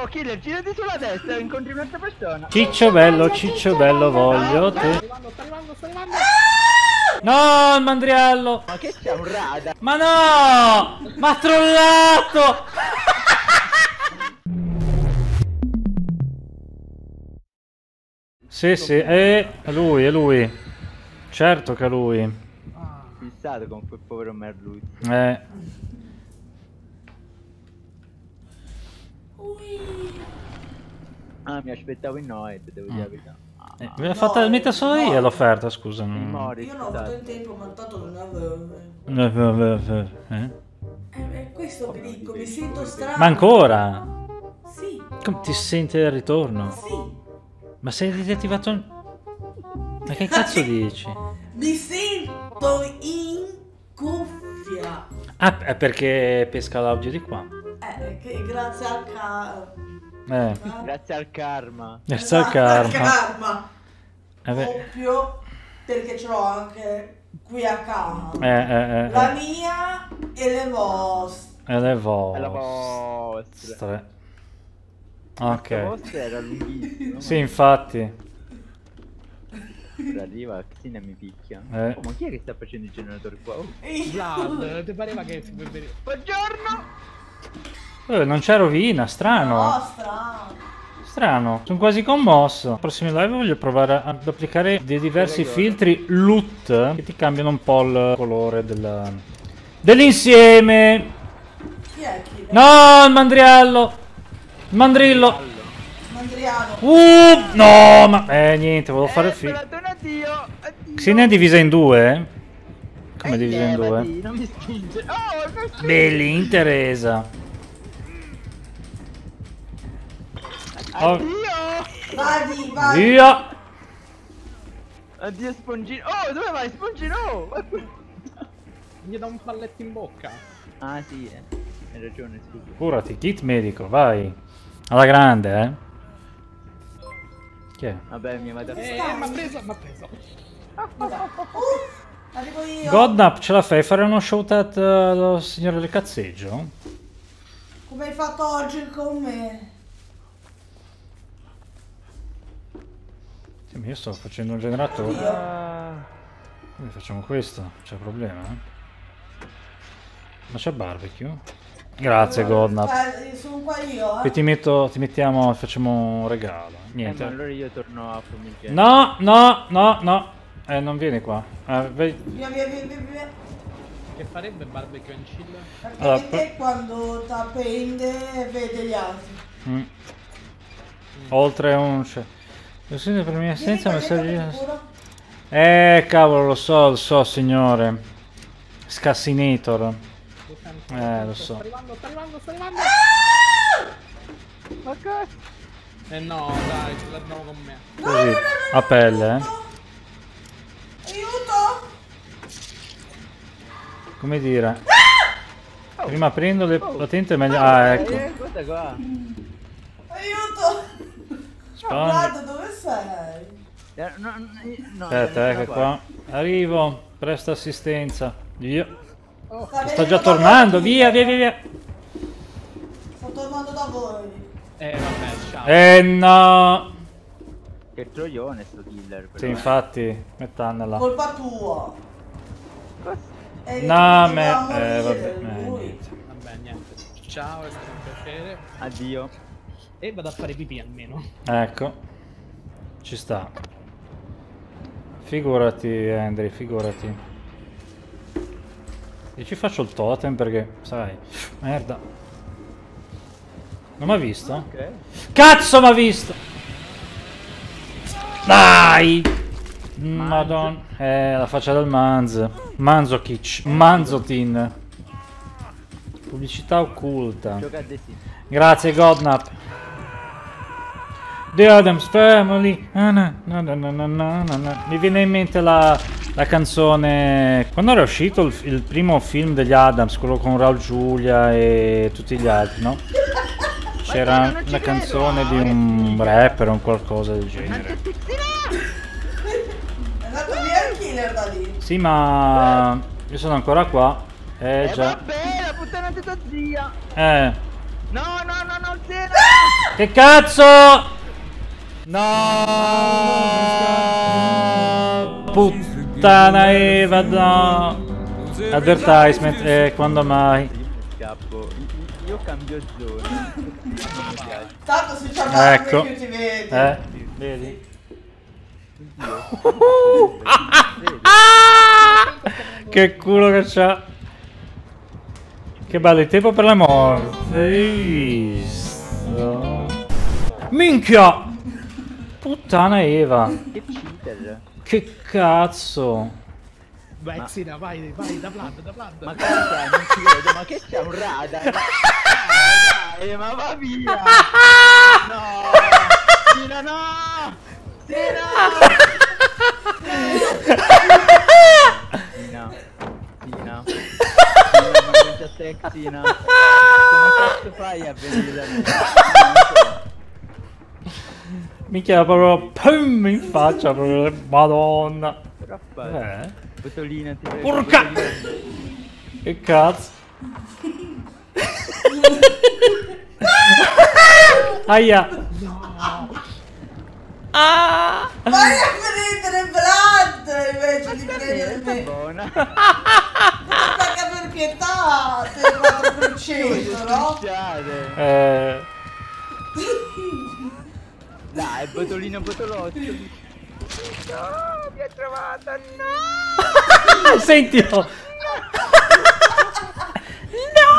Oh, killer, girati sulla destra, incontri un'altra persona. Ciccio bello, voglio te. Sta arrivando. No, il mandriello. Ma che c'è un radar? Ma no! Ma ha trollato! Sì, è lui. Certo che è lui. Fissato con quel povero Merluzzi. Ah, mi aspettavo in Noed, devo dire la verità. Me l'ha fatta metta solo io l'offerta, scusa. Io non ho avuto il tempo, ma tanto non avevo. Questo che dico, mi sento strano. Ma ancora? Sì. Come ti senti al ritorno? Sì. Ma sei riattivato? Ma che cazzo dici? Mi sento in cuffia. Ah, è perché pesca l'audio di qua. Che grazie al Grazie al karma. Grazie al karma. karma. Beh. Doppio, perché ce l'ho anche qui a casa. La mia e le vostre. E le È la vostre. vostra. Ok. La vostra era lunghissima. Sì, infatti. Ora arriva, Xina mi picchia. Eh. Oh, ma chi è che sta facendo il generatore qua? Oh. Vlad, ti pareva che... Buongiorno! Non c'è rovina, strano. No, strano. Strano, sono quasi commosso. Prossimi live voglio provare ad applicare dei diversi filtri LUT che ti cambiano un po' il colore dell'insieme. Chi è chi? No, il mandriello. Il mandrillo. Mandriano. No, ma niente, volevo fare il film. Addio. Xenia è divisa in due? Come è divisa in due? Non mi spinge. Oh, non spinge. Belli, Teresa. Addio. Vai. Via. Addio Spongino. Oh, dove vai Spongino? Gli dà un palletto in bocca. Ah sì, hai ragione, scusa. Curati, kit medico, vai. Alla grande, Chi è? Vabbè, mi vado a m'ha preso. Arrivo io. Godnap, ce la fai fare uno shoutout allo signore del cazzeggio? Come hai fatto oggi con me? Sì, ma io sto facendo un generatore. Ah, Quindi facciamo questo, c'è problema? Ma c'è barbecue? Grazie Godnap. Sono qua io, Qui ti mettiamo, facciamo un regalo. Niente. ma allora io torno a Fumigeno. No. Non vieni qua. Via. Che farebbe barbecue and chill? Perché Allora, te quando t'appende vede gli altri. Oltre un... Lo sento per mia assenza, Vieni, messaggio... sicuro? Cavolo, lo so, signore. Scassinator. Lo so. Sta arrivando. Ma cazzo? No, dai, ce l'abbiamo con me. Così, a pelle, Aiuto! Come dire. Prima prendo le patenti meglio... Ah, ecco. Guarda qua. Aiuto! Spawn. Guarda dove sei? No, Aspetta, che qua. Arrivo, presta assistenza. Via. Sta Sto già venendo tornando, da voi. via. Sto tornando da voi. Vabbè, ciao. No. Che troione sto killer. Però. Sì, infatti, mettannela. Colpa tua. No, doveva vabbè, morire, lui. niente. Vabbè, niente. Ciao, è stato un piacere. Addio. E vado a fare pipì almeno. Ecco. Ci sta. Figurati, Andri, figurati. Io ci faccio il totem perché, sai, merda. Non mi ha visto? Ok. Cazzo mi ha visto! Dai! Madonna. La faccia del Manz. Manzokic. Manzotin. Pubblicità occulta. Giocate sì. Grazie Godnap. The Addams Family. Mi viene in mente la canzone. Quando era uscito il primo film degli Addams, quello con Raul Giulia e tutti gli altri, no? C'era una canzone di un rapper o un qualcosa del genere. È andato via il killer da lì. Sì, ma io sono ancora qua. Già. Vabbè, la puttana di tua zia. No, No, zia. Che cazzo? No! Puttana Eva, no! Advertisement, quando mai? Io mi scappo. Io cambio zona. Non mi piace. Tanto se c'è una Ecco. che ti vede. Vedi? Che culo che c'ha. Che bello il tempo per la morte. Hai visto? Minchia! Puttana Eva. Che cheater. Che cazzo. Vai, Xina, vai, da Vlad, da Vlad. Ma cosa? Non ci credo, ma che c'è un radar? Dai, ma va via! No! Tina, no! Tina! Tina! Tina! Tina, ma non c'è te, Tina! Come cazzo fai a venire da me? Minchia proprio pum, in faccia proprio. Madonna. Però fai. Botolina, ti prego. Porca! Botolina. Che cazzo. Aia. Ah. Vai a prendere Vlad invece di prendere Sta me. buona. Perché per pietà te 4%, no? Scusate. Dai, botolino, botolotto. No, mi ha trovato, no! Sentilo. No!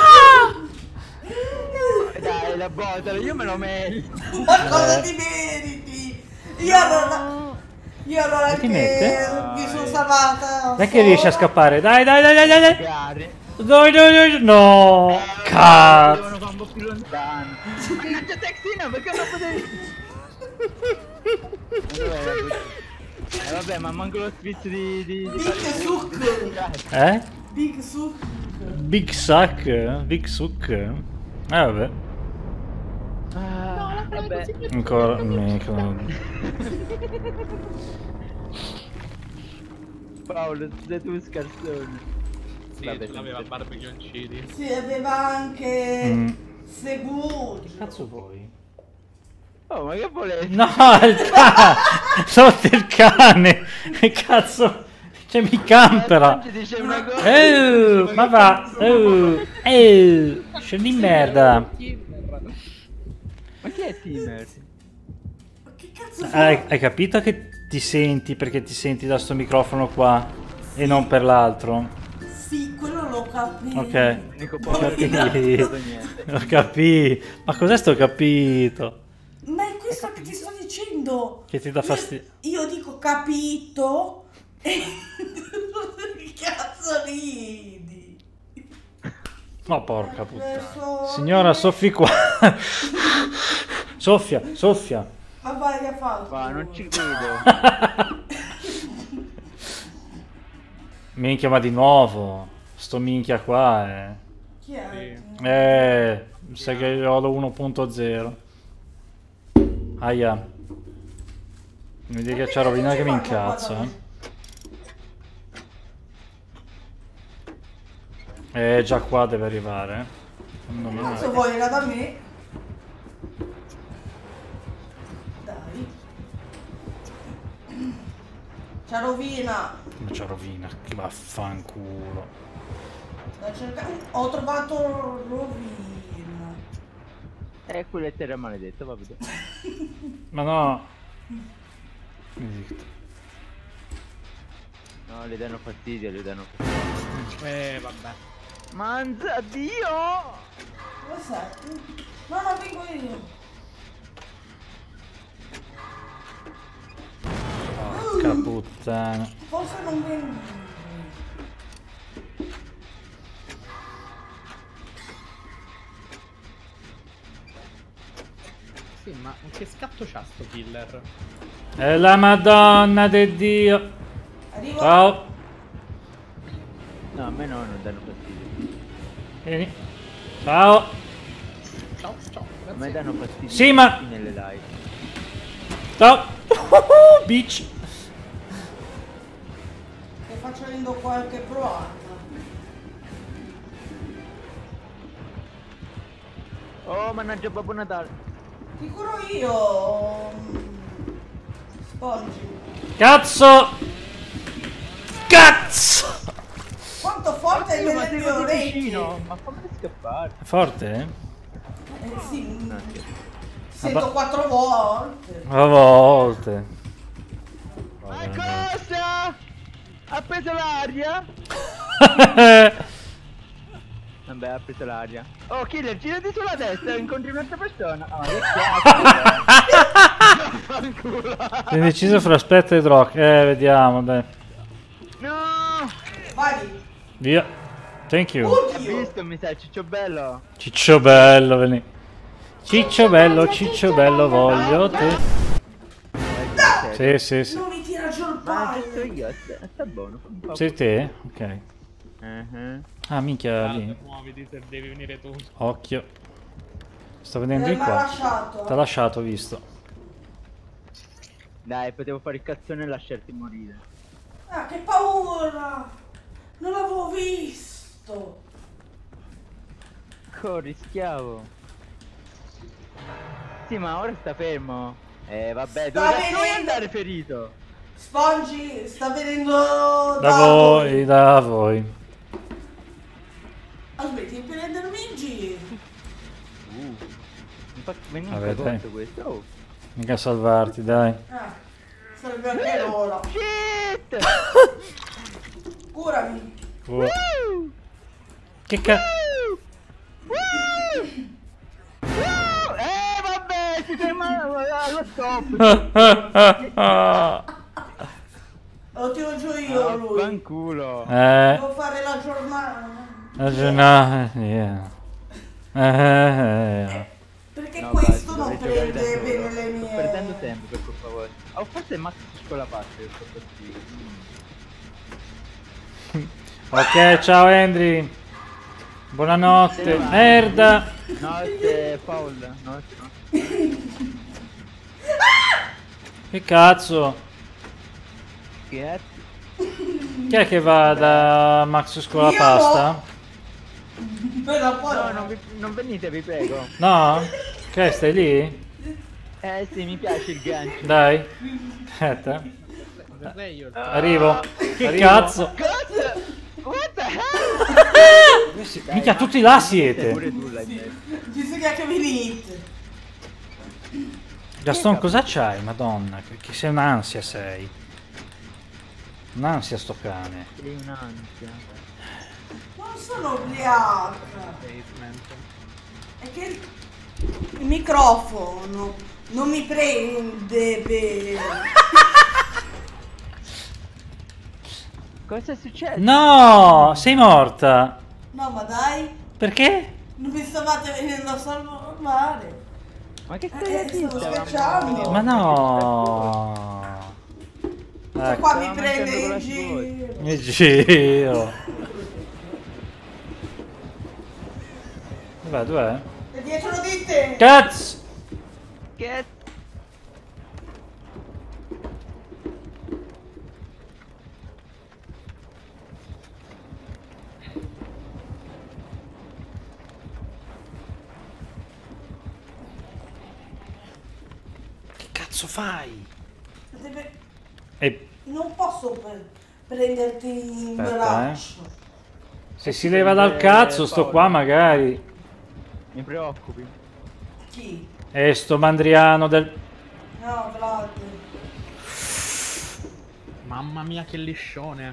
Dai, la botola, io me lo merito. Ma cosa ti meriti? Io allora Che ti che mette? mi sono salvata. Dai che riesci a scappare. Dai, dai, dai, dai, dai. Magari. Dai, dai, dai. No. Cazzo. Devono fare un po' più lontano. Mannaggia Texina, perché non potevi... vabbè, ma manco lo spizio di Big Suck. Big Suck. Big Suck? Big Suck? Vabbè. Vabbè. Ancora. Mica. Paolo, sei tu scarsone. Sì, Vabbè, l'aveva barbeghioncini. Si aveva anche Seguto. Che cazzo vuoi? Oh, ma che volete? No, il cane! Sotto il cane! Che cazzo? C'è mi campera! Ti dice una cosa. Ma va! Scendi in merda! Ma chi è Timmer? Ma che cazzo fai? Hai capito che ti senti perché ti senti da sto microfono qua e non per l'altro? Sì, quello l'ho capito. Ok. L'unico Ho povero che non ha capito. fatto niente. Ho capito. Ma cos'è sto capito? Ma è questo che ti sto dicendo. Che ti dà fastidio? Io dico capito e che cazzo ridi? No, porca puttana. Adesso- Signora, soffi qua. Soffia, soffia. Ma vai che fa? Ma non ci credo. Minchia, ma di nuovo. Sto minchia qua, Chi è? mi sa che ho lo 1.0. Aia. Mi dica che c'è rovina che mi incazza, già qua deve arrivare. Secondo me. Cazzo vuoi era da me? Dai. C'è rovina. Ma c'è rovina, che vaffanculo. Sto cercando- Ho trovato rovina. Quella è terra maledetta, va bene. Ma no. Zitto. No, le danno fastidio, le danno fastidio. Vabbè. Manza, Dio! Dove sei? No, no, vengo io. Porca puttana. Forse non vengo. Sì, ma che scatto c'ha sto killer? È la Madonna di Dio. Arrivo. Ciao. No, a me no, non danno fastidio. Vieni. Ciao. Ciao, ciao, A me grazie. danno fastidio Sì, ma- tutti nelle live. Ciao. Bitch. Sto facendo qualche provata. Oh, mannaggia Babbo Natale. Ti curo io. Spongi. Cazzo! Cazzo! Quanto forte è Ma nelle sei mie così orecchie. vicino! Ma fammi scappare! È forte? Sì. Sento 4 volte. A volte. Ma cosa? Ha preso l'aria? Vabbè, ha preso l'aria. Oh, Killer, girati sulla destra e incontri un'altra persona. Ah, ma che cazzo! Fanculo! Sei indeciso fra aspetta e drog. Vediamo, dai. No! Vai. Via. Thank you. Hai Oddio. visto, mi sa, ciccio bello? Ciccio bello, veni. Ciccio bello, voglio te. Sì, sì, sì. Non mi tira giù il Ma che so palle. io, sta buono. Fammi un po'. Sei te? Ok. Ah, minchia, Guarda, lì. muoviti se devi venire tu. Occhio. Sto vedendo Mi di ha qua. lasciato. T'ha lasciato, ho visto. Dai, potevo fare il cazzone e lasciarti morire. Ah, che paura. Non l'avevo visto. Corri, schiavo. Sì, ma ora sta fermo. Vabbè, Sta dove cazzo vuoi venendo. andare ferito? Spongi sta venendo Da voi, da voi. Aspetti, per prendermi in giro. Infatti, veniva Vabbè, dai. cagotto questo. Oh. Mica salvarti, dai. Ah, sarebbe anche l'ora. Shit! Curami. Oh. Che cazzo? Vabbè, si ferma allo stop. Lo tiro giù io lui. Fanculo. Devo fare la giornata. Perché No, questo basta, non dovrei giocare prende da bene solo. le mie. Sto perdendo tempo per colpa vostra. Oh, forse Max con la parte che sto così. Ok, ciao Andri. Buonanotte. Merda. No, è Paul. No. Che cazzo? Chi è? Chi è che va da Max Scuola Io Pasta? Però poi No, non venite, vi prego. No? Che stai lì? Sì, mi piace il gancio. Dai. Aspetta. Vorrei io. Arrivo. Che cazzo? Cazzo! What the hell? Mica tutti là Sei siete. pure tu l'hai detto. bisogna che venite. Gaston, cosa c'hai? Madonna, che sei un'ansia sei. Un'ansia sto cane. Sei un'ansia. Non sono ubriaca. Basement. È che il microfono non mi prende bene. Cosa è successo? No, sei morta. No, ma dai, Perché? non mi stavate venendo a salvare. Ma che stai Stavo dicendo? schiacciando. Ma no. Cioè, qua Ecco, mi prende mangiando in la giro. mi giro. Dov'è, dov'è? È dietro di te. Cazzo! Che? Che cazzo fai? Deve- E Non posso prenderti in Aspetta, braccio. se si leva dal cazzo sto qua magari. Mi preoccupi. Chi? E sto mandriano del... No, Vlad. Mamma mia che liscione.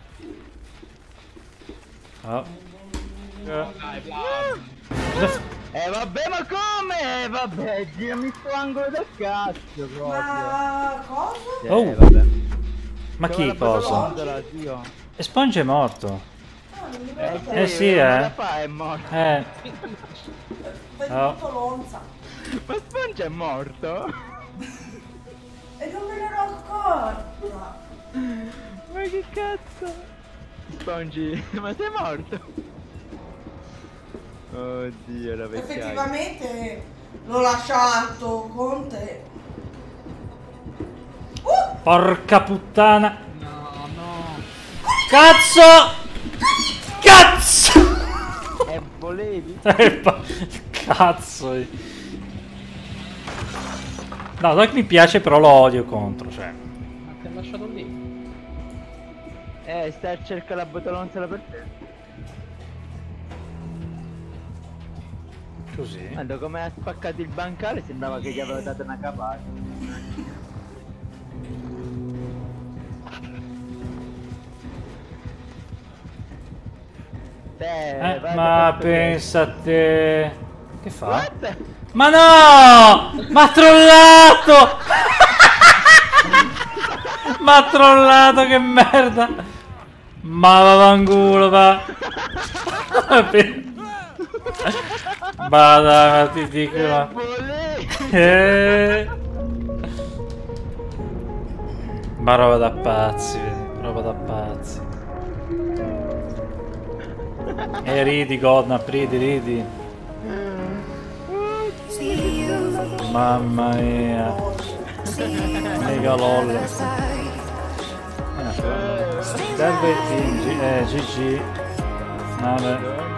Oh. Dai, Vlad. Vabbè, ma come? Vabbè, girami sto angolo del cazzo proprio. Ma cosa? Oh. Vabbè. Ma chi cosa? Cosa? Zio. E Sponge è morto. Ah, non mi ricordo. Sì, Ma fa è morto. Fai Oh. tutto l'onza. Ma Sponge è morto? E non me ne ero accorta. Ma che cazzo? Spongi, ma sei morto? Oddio, la vecchiaia. Effettivamente l'ho lasciato con te. Porca puttana. No, no. Cazzo! Cazzo! Volevi? Cazzo. No, Doc mi piace, però lo odio contro, cioè. Ma ti ha lasciato lì? Stai a cercare la bottolonzola per te. Così. Quando come ha spaccato il bancale sembrava che gli aveva dato una capata. Ma pensa a te. Che fa? What? Ma no! Ma ha trollato! Ma ha trollato, che merda! Ma vaffanculo, va! Vada, ti dico. Ma roba da pazzi, roba da pazzi. E ridi, Godnap, ridi. Mamma mia. Mega lol. Serve il team, GG. Vabbè.